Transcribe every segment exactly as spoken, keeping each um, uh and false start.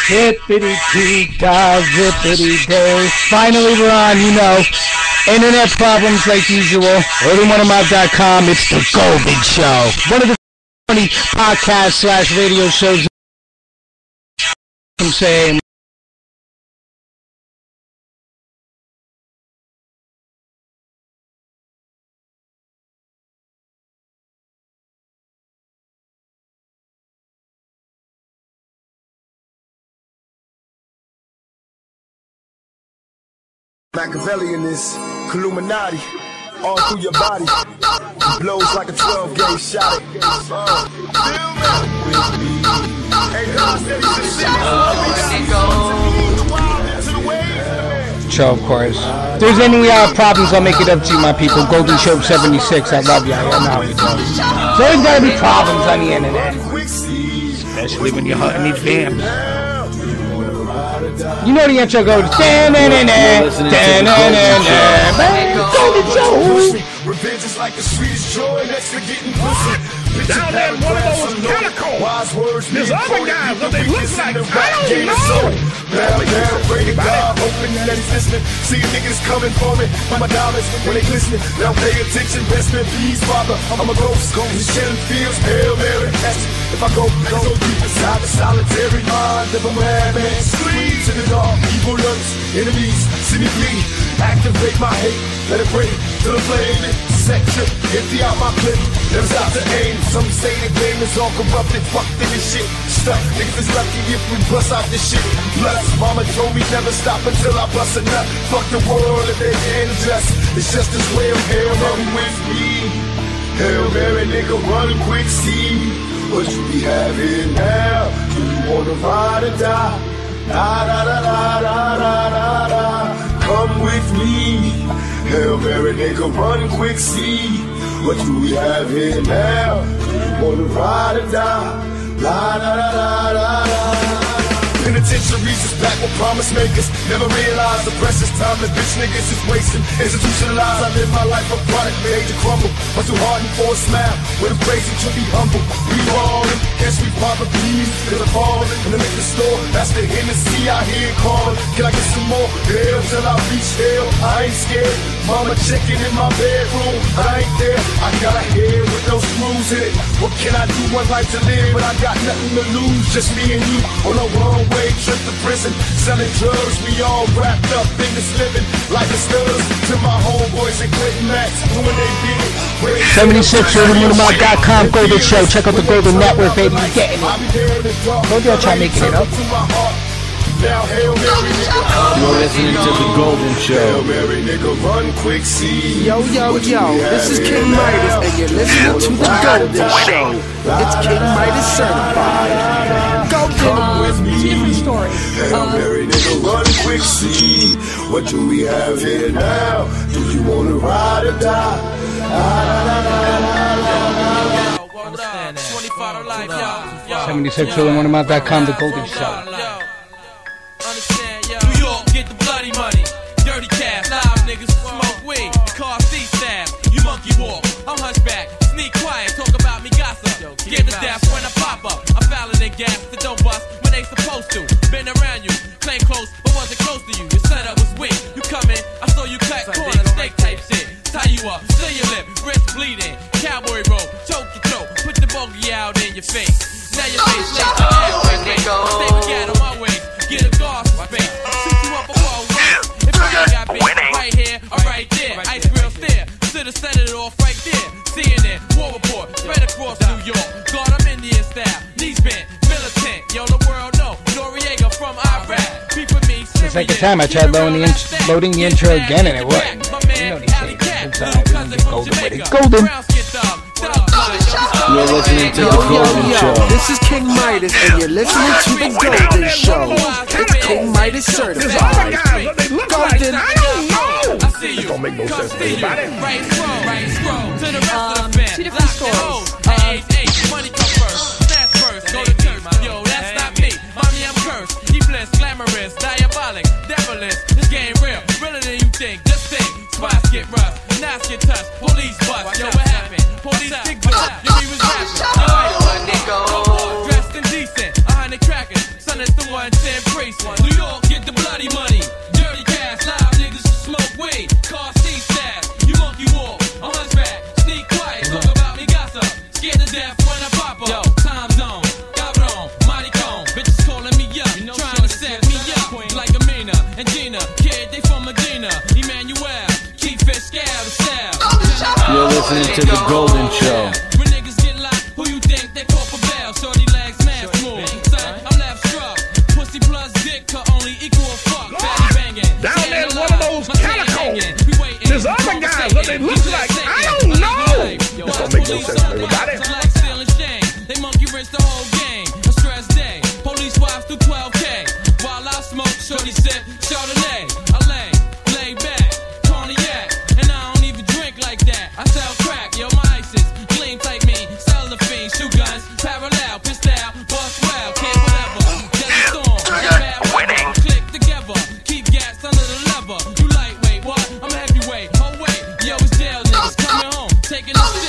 Hippity dee da, zippity day. Finally we're on, you know. Internet problems like usual. early morning mob dot com. It's the Golden Show. One of the funny podcast slash radio shows I'm saying. Machiavellian is Illuminati all through your body. It blows like a twelve gauge shot. Show, of course. If there's any uh, problems, I'll make it up to you, my people. Golden Show seventy-six. I love you. I know how we do. There's always gotta be problems on the internet, especially when you're hunting these vamps. You know the intro goes da-na-na-na, da-na-na-na, Golden Show. Revenge is like the sweetest joy next to getting pussy. Down there in one of those catacombs, there's other guys, what they look like, I don't know. Down, down, pray to God, hoping that he's listening. See niggas coming for me, for my dollars, when they listening. Now pay attention, rest in peace, Father. I'm a ghost, this killing feels, Hail Mary. If I go, go deep inside the solitary mind of a madman, scream to the dark, evil lurks, enemies, see me bleed. Activate my hate, let it break to the flame. Set trip, empty out my clip, never stop to aim. Some say the game is all corrupted, fucked in this shit. Stuck, niggas is lucky if we bust out this shit. Plus, mama told me never stop until I bust a nut. Fuck the world if they can't adjust. It's just this way of Hail Mary with me. Hail Mary, nigga, run quick, see what you be having now. Do you wanna ride or die? Da da da da da da da da. Come with me. Hail Mary, nigga, run quick, see what do we have here now? Do you wanna ride or die? La da da da da da. Penitentiaries is back with promise makers. Never realize the precious time that bitch niggas is wasting. Institutionalized, I live my life a product made to crumble. But too hardened for a smile, with a crazy to be humble. We ballin', catch me papa please, cause I'm fallin' in the liquor store. That's the Hennessy I hear calling. Can I get some more? Hell till I reach hell, I ain't scared. Mama checking in my bedroom, I ain't there. I got a head with no screws in it. What can I do? One life to live, but I got nothing to lose. Just me and you on a one way trip to prison, selling drugs. We all wrapped up in this living like a studs. To my homeboys and quitting Max, doing they big. seventy-six early morning mob dot com Golden Show. Check out the Golden Network, baby. You getting it? Don't y'all try making it up. Now, Hail Mary, nigga, you're listening to the Golden Show. Hail Mary, nigga, run quick, see. Yo, yo, yo, this is King Midas, and you're listening to the Golden Show. It's King Midas certified. Golden. Come with me. Two different stories. Hail Um, Mary, nigga, run quick, see. What do we have here now? Do you wanna ride or die? seventy-six early morning mob dot com The Golden Show. Understand, yo. New York, get the bloody money. Dirty cash, live niggas smoke weed. Car seat stab, you monkey walk. I'm hunchback, sneak quiet, talk about me gossip. Get the death when I pop up. I'm fouling in gas that don't bust when they supposed to. Been around you, claim close, but wasn't close to you. Your setup was weak. You come in, I saw you cut corner, steak type shit. Tie you up, seal your lip, wrist bleeding. Cowboy roll, choke your throat, put the bogey out in your face. Now your face lays the ass right there. Stay we got on my way. Get a guard for space. Shoot you up a wall. If I ain't got beat right here or right there. Ice grill stare. Should've set it off right there. C N N, war report, spread across New York. God, I'm Indian style. Knees bent, militant. Yo, the world know. Noriega from Iraq. Beef with me. The second time I tried loading the, in loading the intro again and it wouldn't. You know these things. It's alright. We're gonna get golden with it. Golden. You're listening to Yo, the yo, Golden yo, Show. this is King Midas, and you're listening to the Golden Show. It's King Midas certified. Golden. I see you. It don't make no sense to anybody. Um, two different stories. Um, money come first, fast first, go to church. Yo, that's not me. Mommy, I'm cursed. He blessed, glamorous, diabolic, devilish. This game real, realer than you think. Just think. Spots get rough, knives get touched, police bust. Yo, what happened? Police dig up. Yo, he was rapping. Yo, dressed in decent, a hundred crackers. Hunter's the one, ten priests. New York, get the bloody money. Dirty cash, live niggas smoke weed. Car seat staff, you monkey walk. On hunchback, sneak quiet, talk about me gossip. Scared to death when I pop up. Yo, time zone, Gabron, mighty cone. Bitches calling me up, trying to set me up. Like Amina and Gina, kid, they from Medina. Emmanuel, keep fit, scale the style. You're listening to The Golden Show. When niggas get locked, who you think they call for bail? Shorty legs, man, smooth. Son, I'm left struck. Pussy plus dick could only equal a fuck. Fatty banging. Down there in one of those catacombs. There's other guys, but they look like, I don't know. This don't make no sense to everybody. They monkey rinse the whole game. A stress day. Police wives through twelve K. While I smoke, shorty sip Chardonnay. I lay, lay back, cognac, and I don't even drink like that. I sell crack, yo, my ISIS, gleam like me, sell the fiend, shoot guns, parallel, pistol, bust well, kid, whatever. Desert storm, bad weather, click together, keep gas under the lever. You lightweight, what? I'm heavyweight. Oh wait, yo, it's jail niggas coming home, taking a shit.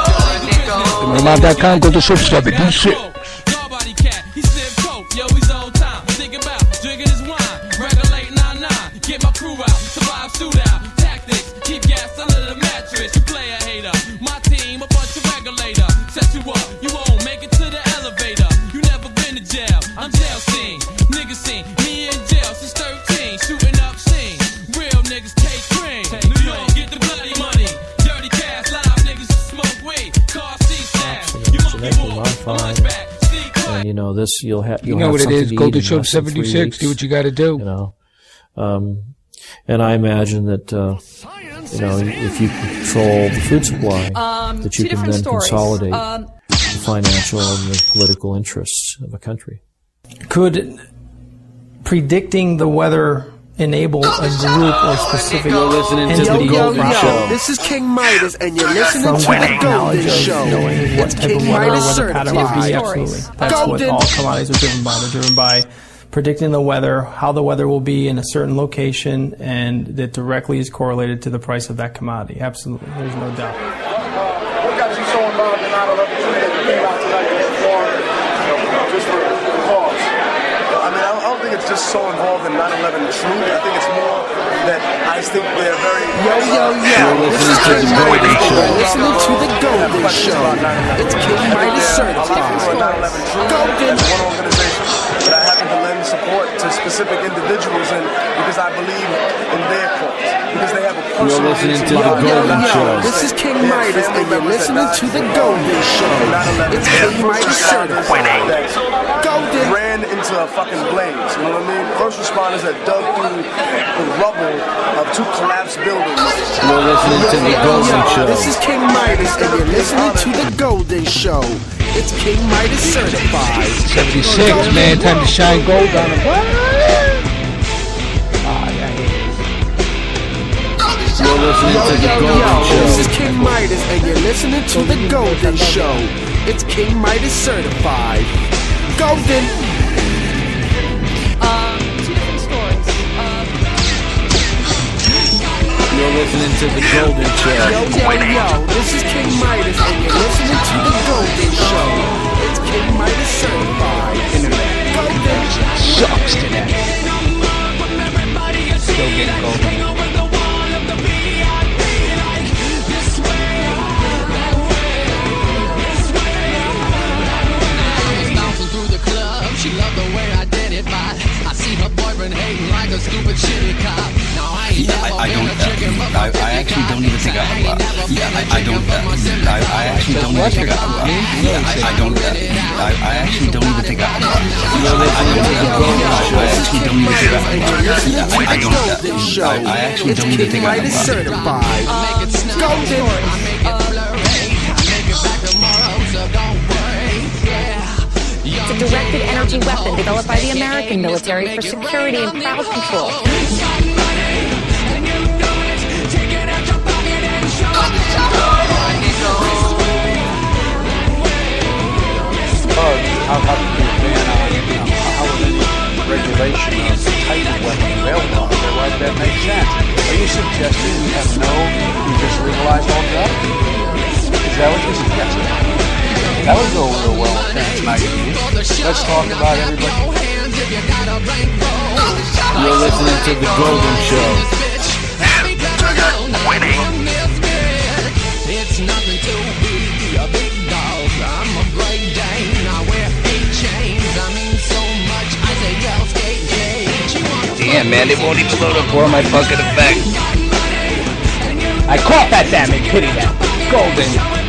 Yo, Remind dot com, go to shop seventy-six. Nobody cat, he sip coke, yo, he's old time. Think about drinking his wine, regulate nine nine. Get my crew out, survive shootout. Tactics, keep gas under the mattress. You play a hater, my team a bunch of regulator. Set you up, you won't make it to the elevator. You never been to jail, I'm jail scene. Niggas seen me in jail since thirteen, shooting up scenes. Real niggas take cream. New York, get the bloody money. Dirty cash, live niggas smoke weed. Car seat staff, you monkey walk, hunchback. And you know this, you'll have You you'll know have what it something is. to Go eat to in shop less than three seventy-six. weeks, Do what you got to do. You know, um, and I imagine that uh, you know if you control the food supply, Um, that two you can different then stories. consolidate Um, the financial and the political interests of a country. Could predicting the weather enable a group or specific You're listening to entity The Golden yo, Show. this is King Midas, and you're listening from to The winning knowledge Golden of Show. knowing what It's type of King weather or Midas weather pattern would be? certified. Absolutely. That's what Golden. all commodities are driven by. They're driven by predicting the weather, how the weather will be in a certain location, and that directly is correlated to the price of that commodity. Absolutely. There's no doubt. What got you so involved in nine eleven truth that you came out tonight to perform, you know, just for the cause? I mean, I don't think it's just so involved in nine eleven truth. I think it's more that I think they're very... Yo, yo, yo. You're This listening is to The King Golden Midas, and Show. you're listening to The Golden Show. It's King Midas certified. nine eleven truth. Golden. It's one organization that I happen to lend support to specific individuals in because I believe in their cause. Because they have a personal... You're listening to Yo, The yo, Golden yo. Show. This is King Midas, and you're listening to The Golden Show. It's King Midas certified. Golden. Ran into a fucking blaze, you know what I mean? First responders that dug through the rubble of two collapsed buildings. You're listening to The Golden Show. This is King Midas, and you're listening to The Golden Show. It's King Midas certified. seventy-six, man. Time to shine gold on him. Ah, yeah, You're listening Yo, to The yo, Golden yo, Show. this is King Midas, and you're listening to The Golden Show. It's King Midas certified. Golden. um, two different stories. Um, You're listening to The Golden Show. Yo, yo, yo, this is King Midas, and you're listening to The Golden Show. It's King Midas certified. Golden. sucks today. Still getting gold. She loved the way I did it, but I see her boyfriend hating like a stupid shitty cop. Now I ain't Yeah, never I, I been don't. a chicken, but Uh, I, I actually don't even think I. Uh, yeah, I, I don't. Uh, I, I actually don't even think I. Uh, yeah, I, I don't. Uh, I, I actually don't even think I. Uh, yeah, I, I don't. Uh, I, I actually don't even think I. Uh, yeah, I, I don't. Uh, I, I actually don't even think I. It's King Midas certified. Golden. It's a directed energy weapon developed by the American military for security and crowd control. How how could you ban on, you know, how would any regulation of the type of weapon available out there? Why would that make sense? Are you suggesting we have no, we just legalize all drugs? Is that what you're suggesting? That would go real well with tonight's night. Let's talk about everybody. You're listening to The Golden Show. It's nothing to be a big dog. I'm a Great Dane. I wear eight chains. I mean so much. I say girl skate cage. Damn, man, they won't even load up for my fucking effect. I caught that damn kitty now. Golden.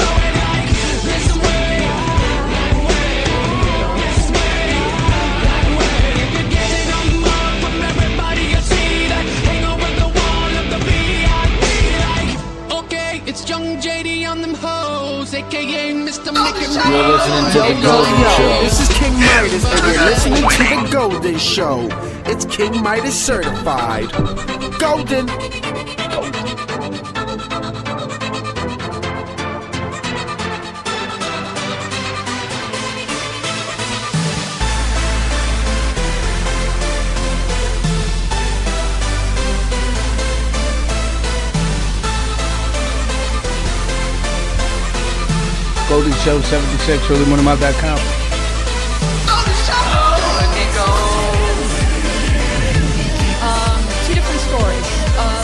It's Young J D on them hoes, aka Mister Make It Right. You're listening to The Golden Show. This is King Midas, and you're listening to The Golden Show. It's King Midas certified. Golden. Golden Show seventy-six, really one of my dot com. Um, two different stories. Uh,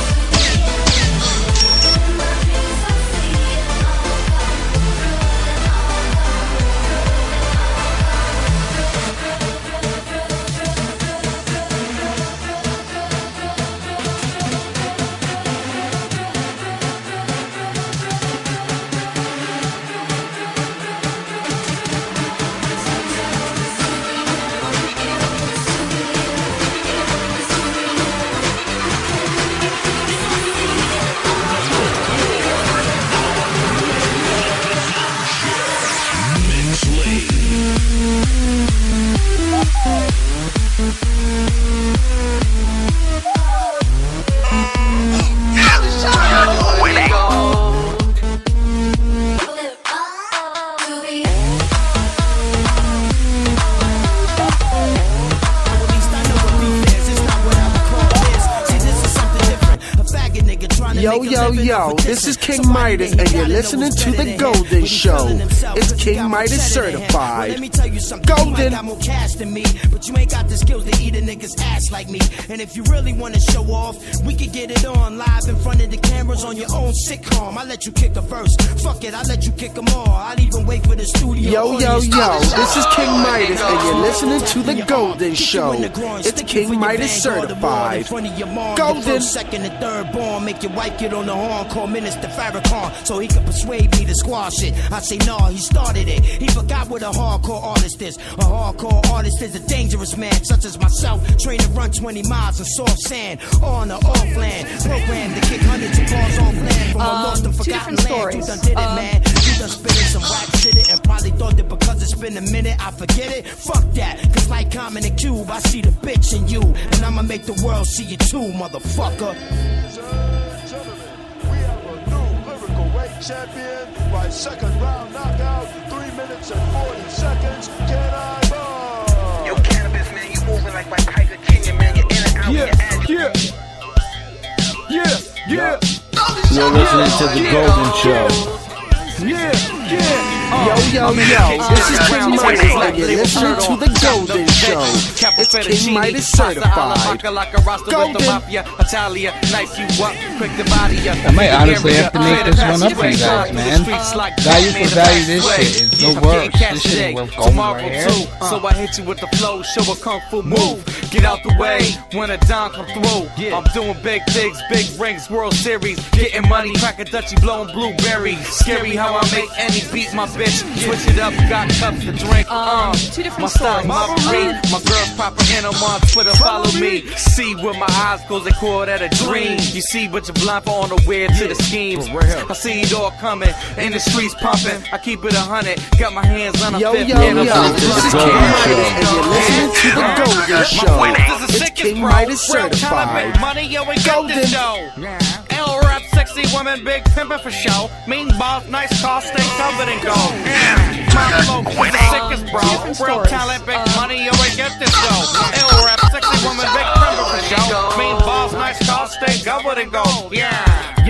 Yo, yo, yo, this is King Midas, and you're listening to The Golden Show. It's King Midas certified. Let me tell you something. Golden. You got more cash than me, but you ain't got the skills to eat a nigga's ass like me. And if you really want to show off, we could get it on live in front of the cameras on your own sitcom. I let you kick a verse. Fuck it, I let you kick them all. I'd even wait for the studio. Yo, yo, yo, this is King Midas, and you're listening to The Golden Show. It's King Midas certified. Golden. Second and third born, make your wife get on the horn, call Minister Farrakhan so he can persuade me to squash it. I say no, he started it. He forgot what a hardcore artist is. A hardcore artist is a dangerous man, such as myself, trained to run twenty miles in soft sand, on or off land, programmed to kick hundreds of bars off land from a Um, lost and two forgotten different land. You stories. done did it, Um, man. You done spitted some whack shit and probably thought that because it's been a minute, I forget it. Fuck that, cause like Common and Cube, I see the bitch in you, and I'ma make the world see you too, motherfucker. Champion by second round knockout, three minutes and forty seconds. Can I ball? Yo, Cannabis, man, you moving like my Tiger King, man. You're in and out, Yeah, you're yeah, yeah, yeah. You're listening to The Golden Show. Yeah, yeah. Yo, yo, yo, this is King Midas, and you're listening to The Golden Show. It's King Midas certified. Golden. I might honestly have to make this one up for you guys, man. Value for value, this shit is the worst. This shit ain't worth going right here. So I hit you with the flow, show a kung fu move. Get out the way when a don come through. I'm doing big things, big rings, World Series. Getting money, crack a Dutchie, blowing blueberries. Scary how I make any beat, my bitch. Switch it up, got cups to drink. Um, Uh, two different my style, stories. my breed. My girl's proper and I'm on Twitter, follow me. See where my eyes goes, they call that a dream. You see, but you're blind for unaware to the schemes. I see it all coming, in the streets pumping. I keep it a hundred, got my hands on a Yo, fifth. yo, and I'm yo, on this is the King floor. Midas, and you're listening to The Golden Show. It's King Midas certified. Money, yo, we got Golden. this show. L rap, sexy woman, big pimpin' for show. Mean balls, nice car, stay covered in gold. My flow is the sickest, bro. Real talent, big money, yo, we get this show. L rap, sexy woman, big pimpin' for show. Mean balls, nice car, stay covered in gold. Yeah. Yo,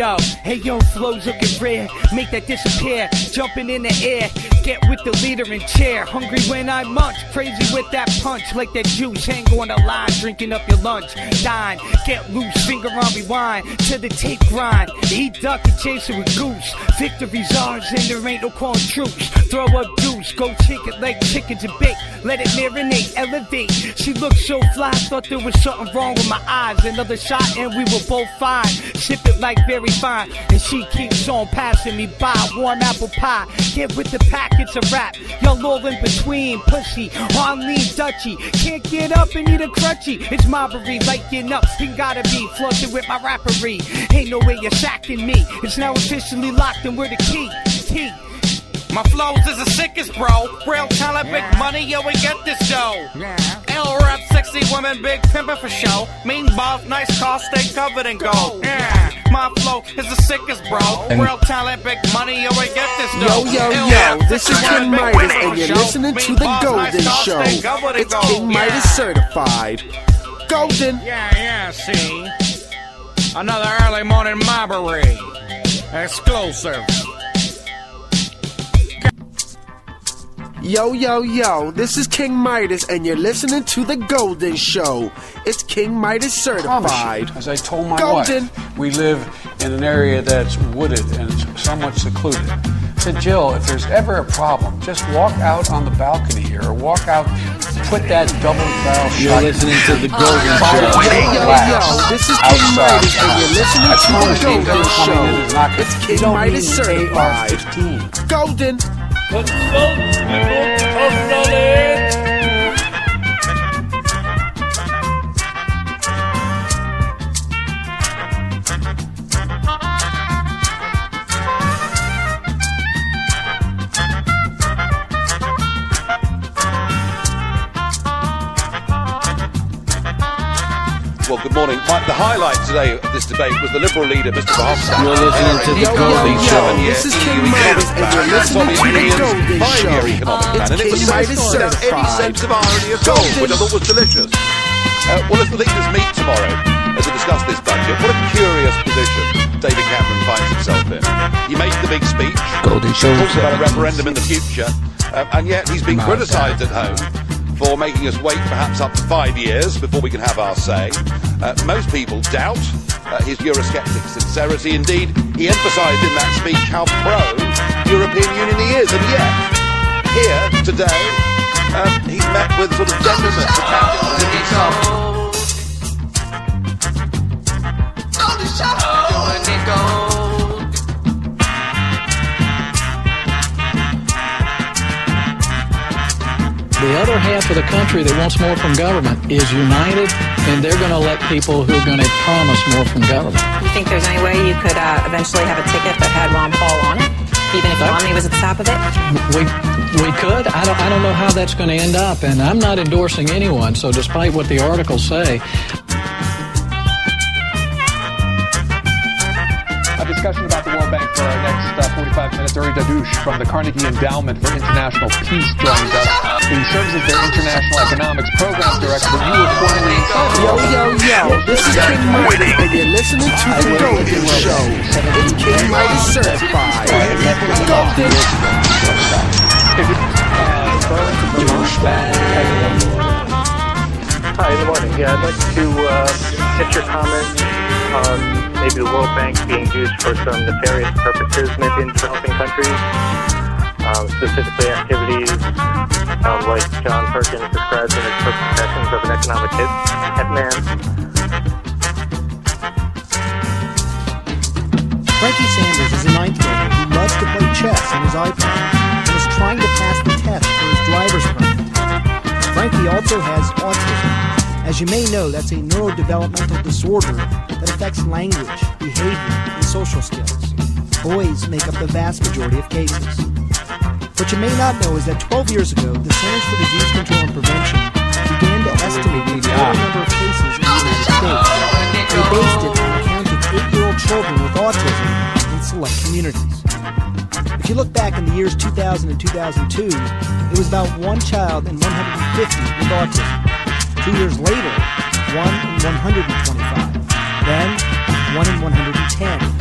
Hey yo, flows looking rare, make that disappear. Jumping in the air, get with the leader in chair. Hungry when I munch, crazy with that punch. Like that juice, hang on the line, drinking up your lunch. Dine, get loose, finger on rewind. To the tape grind, eat duck and chase it with goose. Victory's ours and there ain't no calling troops. Throw up deuce, go chicken like chickens and bake. Let it marinate, elevate. She looked so fly, thought there was something wrong with my eyes. Another shot and we were both fine. Sip it like very fine. And she keeps on passing me by. Warm apple pie, get with the pack, it's a wrap. Y'all all in between, pussy, on lean Dutchie. Can't get up and eat a crutchy. It's mobbery, liking up, you gotta be flushing with my rappery. Ain't no way you're sacking me. It's now officially locked and we're the key. Key. My flows is the sickest, bro. Real talent, big money, yo, we get this dough. L-rap, sexy women, big pimpin' for show. Mean balls, nice car, stay covered in gold. Yeah, my flow is the sickest, bro. Real talent, big money, yo, we get this dough. Yo, yo, yo, this is King Midas, and you're listening to The Golden Show. It's King Midas certified. Golden. Yeah, yeah, see? Another early morning mobbery. Exclusive. Yo, yo, yo, this is King Midas, and you're listening to The Golden Show. It's King Midas certified. As I told my Golden. wife, we live in an area that's wooded and somewhat secluded. I said, Jill, if there's ever a problem, just walk out on the balcony here, or walk out, put that double barrel shot. You're listening to The Golden Yo, Show. yo, yo, this is King Midas, and you're listening to The Golden Show. It's King Midas certified. Golden. Consult the book of knowledge. Well, good morning. The highlight today of this debate was the Liberal leader, Mister Verhofstadt. You're listening to The Golden Show. This is King Midas, and you're listening to The Golden Show. It's And it was King Midas without any certified. sense of irony at all, which I thought was delicious. Uh, well, as the leaders meet tomorrow uh, to discuss this budget, what a curious position David Cameron finds himself in. He made the big speech, Golden Show. talks about a referendum in the future, uh, and yet he's been criticised at home for making us wait perhaps up to five years before we can have our say. Uh, most people doubt uh, his Eurosceptic sincerity. Indeed, he emphasised in that speech how pro-European Union he is, and yet, here, today, um, he's met with sort of tenderness attached to himself. The other half of the country that wants more from government is united, and they're going to let people who are going to promise more from government. You think there's any way you could uh, eventually have a ticket that had Ron Paul on it, even if Romney was at the top of it? We we could. I don't I don't know how that's going to end up, and I'm not endorsing anyone. So despite what the articles say. A discussion about the World Bank for our next uh, forty-five minutes. Uri Dadouche from the Carnegie Endowment for International Peace joins us. He serves as their International Economics Program Director, but you were formerly inside. Yo, yo, yo, this is King Midas, and you're listening to The Golden Show. It's King Midas certified. Golden. Hi, good morning. Yeah, I'd like to uh, get your comments on maybe the World Bank being used for some nefarious purposes, maybe in developing countries, um, specifically activities um, like John Perkins describes in his book Confessions of an Economic Hit, Hitman. Frankie Sanders is a ninth grader who loves to play chess on his iPad and is trying to pass the test for his driver's permit. Frankie also has autism. As you may know, that's a neurodevelopmental disorder that affects language, behavior, and social skills. Boys make up the vast majority of cases. What you may not know is that twelve years ago, the Centers for Disease Control and Prevention began to estimate the total number of cases in the United States. They based it on the count of eight-year-old children with autism in select communities. If you look back in the years two thousand and two thousand two, it was about one child in one hundred fifty with autism. Two years later, one in one hundred twenty-five. Then, one in one hundred ten.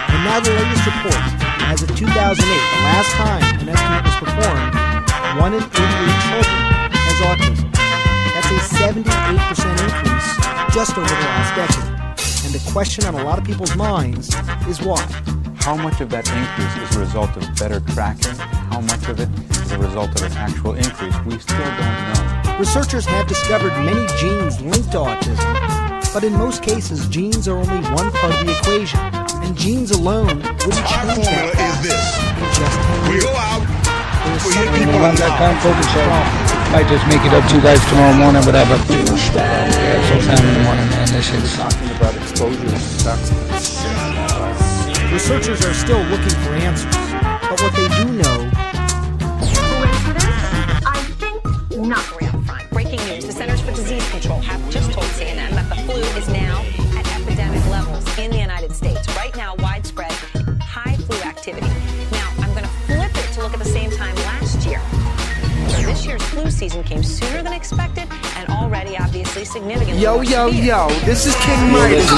And now the latest report, as of two thousand eight, the last time an estimate was performed, one in eighty-eight children has autism. That's a seventy-eight percent increase just over the last decade. And the question on a lot of people's minds is why? How much of that increase is a result of better tracking? How much of it is a result of an actual increase? We still don't know. Researchers have discovered many genes linked to autism, but in most cases, genes are only one part of the equation, and genes alone wouldn't change that. Is this? We go out, we hit people on that time Golden Show. Might just make it up to you guys tomorrow morning, whatever. Yeah, sometime in the morning, man. This is talking about exposure sucks. Researchers are still looking for answers, but what they do know. Coincidence? I think not. Real front. Breaking news: the Centers for Disease Control have just told C N N that the flu is now at epidemic levels in the United States. Right now, widespread high flu activity. Now, I'm going to flip it to look at the same time last year. So this year's flu season came sooner than expected and already obviously significantly. Yo, yo, yo, this is King Midas.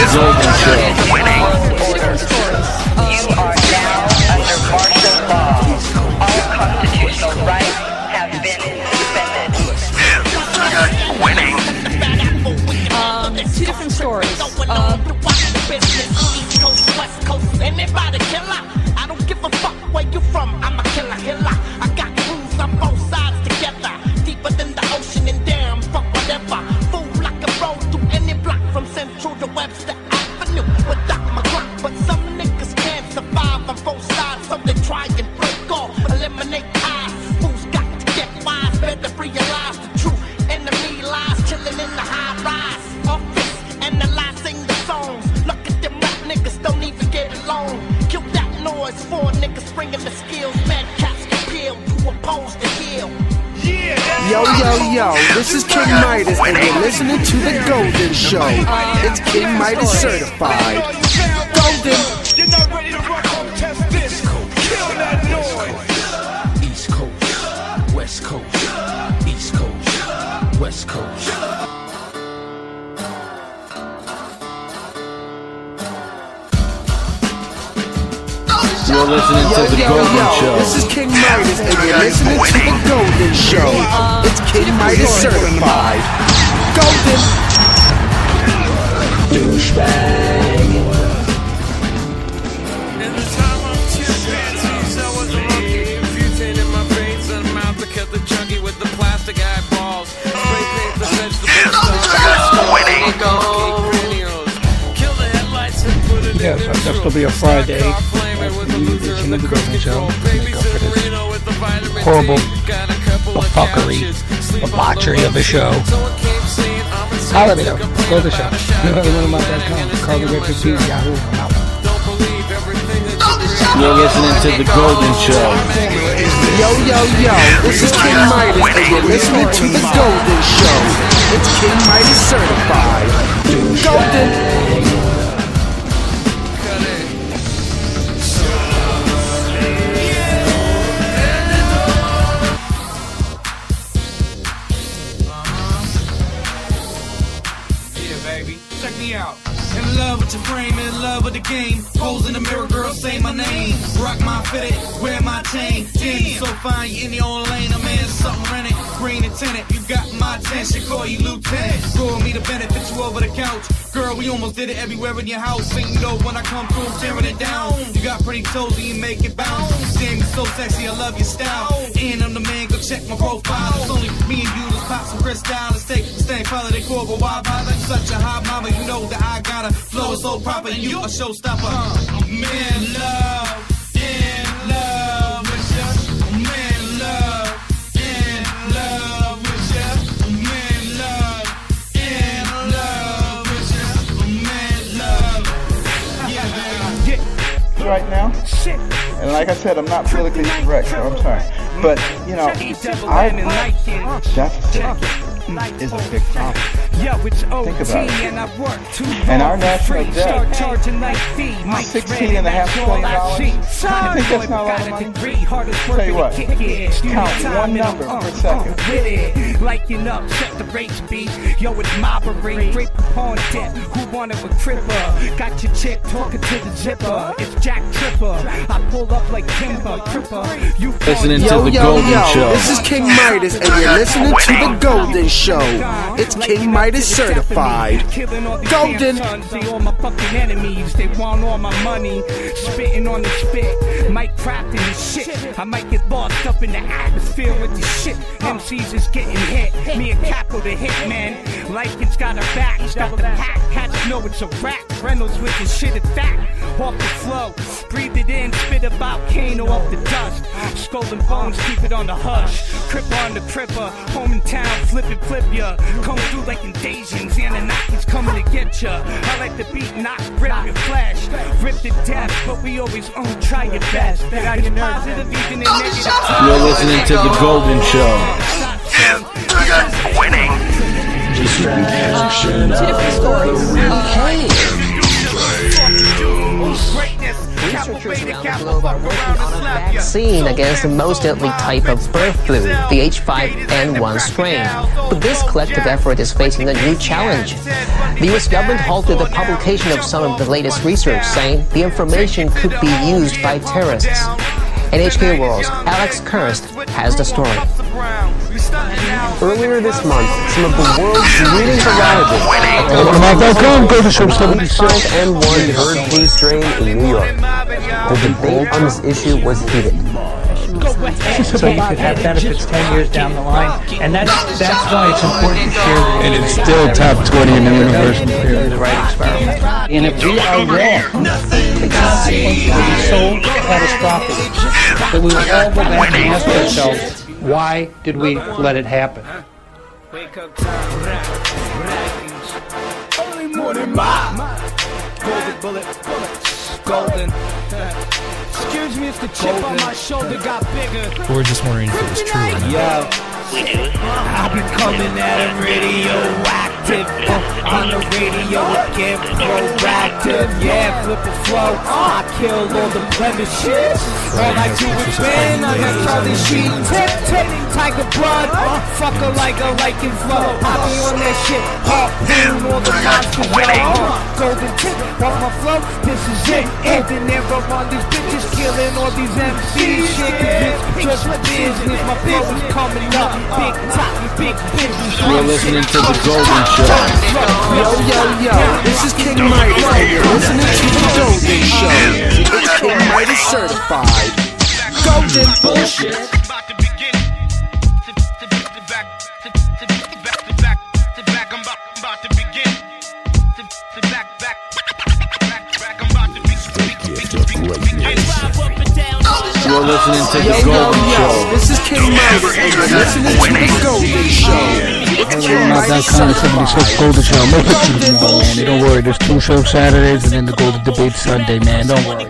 You are now under martial law. All constitutional rights have been suspended. Winning. Um, two different stories. Uh, East Coast, West Coast, anybody killer. I don't give a fuck where you from. I'm a killer, killer. I got crews on both sides together, deeper than the ocean and damn, fuck whatever. Fool like a road through any block from Central to Webster Avenue without my clock. But some niggas can't survive on both sides, so they try and break off, eliminate eyes. Fools got to get wise, better realize the truth. Enemy lies, chilling in the high rise office, analyzing the songs. Look at them rap niggas, don't even get along. Kill that noise, four niggas bringing the skills. Mad cats compelled to oppose the hill. Yo, yo, yo, this is King Midas, and you're listening to The Golden Show. It's King Midas certified. Golden. You're not ready to rock on test this. Kill that noise. East Coast, West Coast, East Coast, West Coast. You're listening to The yo, Golden yo, Show. This is King Midas, and you're listening to The Golden Show. It's King Midas certified. Golden. Douchebag. In the time I'm too fancy, I was a monkey. Butane in my veins and mouth to cut the junkie with the plastic eyeballs. Spray paint the vegetables. Kill the headlights and put it Yes, in I guess it'll be a Friday. Edition of The Golden Show. Make up for this horrible fuckery, debauchery of a show. Holla me though. Golden Show. One of my dot com. Carl the Great fifteen. Yahoo. I'm out. You're listening to The Golden Show. Yo, yo, yo, this is King Midas, and you're listening to The Golden Show. It's King Midas certified. Golden. In love with your frame, in love with the game. Pose in the mirror, girl, say my name. Rock my fitted, wear my chain. Damn, so fine, you in your own lane. A man, something rented, green and tinted. You got my attention, call you lieutenant. Go with me to benefit you over the couch. Girl, we almost did it everywhere in your house. And you know when I come through, I'm tearing it down. You got pretty toes and you make it bounce. Damn, you so sexy, I love your style. And I'm the man, go check my profile. It's only me and you, let's pop some crystal. Let's take the same color, they call, but why bother? Such a hot mama, you know that I gotta flow is so proper, and you a showstopper. Uh, man, love, in love with ya. Man, love, in love with ya. Man, love, in love with ya. Man, love, yeah, yeah. Right now, and like I said, I'm not politically correct, so I'm sorry. But, you know, our deficit is a big problem. Yo, it's O T Think about it. and I work too And our hard for national free. debt, Start charging like fee. Mike's sixteen and a half trillion dollars. You think that's not a lot of money? Tell you what, count one number per second. With it, liking up, set the race beat. Yo, it's mobbery, rape upon death. Who wanted a cripper? Got your chick talking to the zipper. It's Jack Tripper. I pull up like Kimber, Tripper. You Listening to yo, the yo, Golden yo. Show. This is King Midas, and you're listening to the Golden Show. It's King Midas certified. Golden. See all my fucking enemies, they want all my money. Spitting on the spit, Mike crafting this shit. I might get lost up in the atmosphere with this shit. M Cs is getting hit. Me and Capo the hitman. Lycan's got her back, got the pack. Cats know it's a rap. Reynolds with the shit at that. Off the flow, breathe it in, spit a volcano off the dust. Skull and bones, keep it on the hush. Cripper on the cripper, home in town, flip it, flip ya. Come through like invasions, Anunnakis coming to get ya. I like the beat, not rip your flesh. Rip to death, but we always own, try your best. It's positive, even in negative. You're listening to the Golden Show. Winning. Um, two different stories. Uh, Researchers around the globe are working on a vaccine against the most deadly type of bird flu, the H five N one strain. But this collective effort is facing a new challenge. The U S government halted the publication of some of the latest research, saying the information could be used by terrorists. N H K World's Alex Kirst has the story. Earlier this month, some of the world's leading virologists H five N one bird flu strain in New York. The debate on this issue was heated. So you could have benefits ten years down the line, and that's that's why it's important to share the and it's still top twenty in the universe. The right experiment. And if we are wrong, the consequences will be so catastrophic that we will all go back and ask ourselves, why did we let it happen? Wake up time, early morning, ma. Golden bullet, bullets, golden. Excuse me if the chip golden. On my shoulder got bigger. We're just wondering if it was true or not. Yeah. I'll be coming at him radioactive. Uh, on the radio again, proactive. Yeah, flip the flow. I kill all the blemishes. All I do is win. I got Charlie Sheen. Tip, tip, Tiger Blood. Uh, fuck her like a Lycan flow. I be on that shit. Harpoon all the monsters. Uh, golden tip off my flow. This is it. Ending era on these bitches. Killing all these M Cs. Shit, cause it's just business. My flow is coming up. Big top, big business. You're listening to the Golden Show. Yo, yo, yo, this is King Midas, and you're listening to the Golden Show. It's King Midas certified. Golden bullshit. You're listening to the yo, Golden yo, Show. Yo, this is King Midas, and you're listening to the Golden Show. It's King Midas certified. Golden Show. No pictures tomorrow, man. Don't worry. There's two shows Saturdays and then the Golden Debate Sunday, man. Don't worry.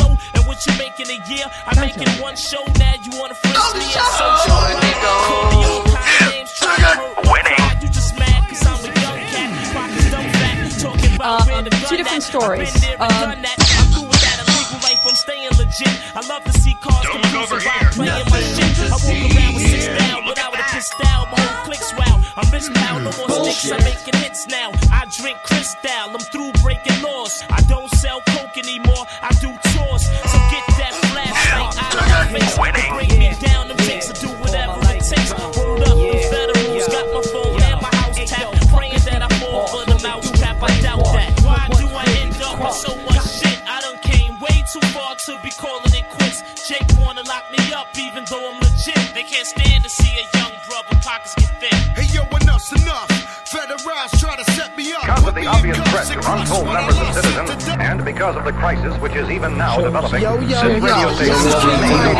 Um, two different stories. Um, I'm staying legit. I love to see cars come over here. Playing my shit. I walk around with six down without a pistol. My whole click's wow. I'm rich now, no more sticks. I'm making hits now. I drink Cristal. I'm through breaking laws. I don't sell coke anymore. I do tours. So get that flashlight out of my face. Bring me down them chicks to do whatever it takes. Hold up, the federals got my phone and my house tap. Praying that I fall for the mouse trap. I doubt that. Why do I end up with so much shit? I done came way too far to be calling it quits. Jake wanna lock me up even though I'm legit. They can't stand to see a young brother pockets get thick. Hey yo, enough's enough. Federals try to set me up. Because of the obvious threat to untold numbers of citizens, and because of the crisis which is even now developing, yo, yo, this radio yo, station this is will remain King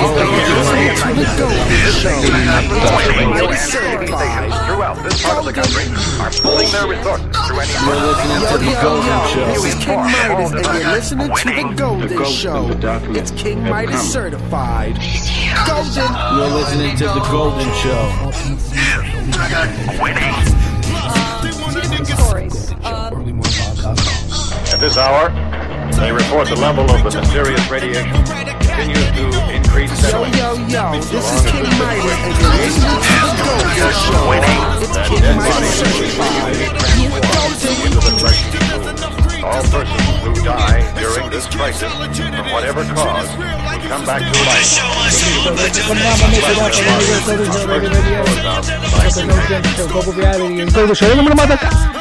Midas stations throughout this part of the country are pooling their resources through any You're listening to the Golden Show. This is King Midas, and you're listening to the Golden Show. It's King Midas certified. Golden. You're listening to the Golden Show. Winning. They want a nigga this hour, they report the level of the mysterious radiation continues to increase steadily. Yo, yo, yo, this is King Midas, and you're listening to The Golden Show. It's King Midas certified. Into the crisis. All persons who die during this crisis, from whatever cause, will come back to life. Global reality and Golden Show.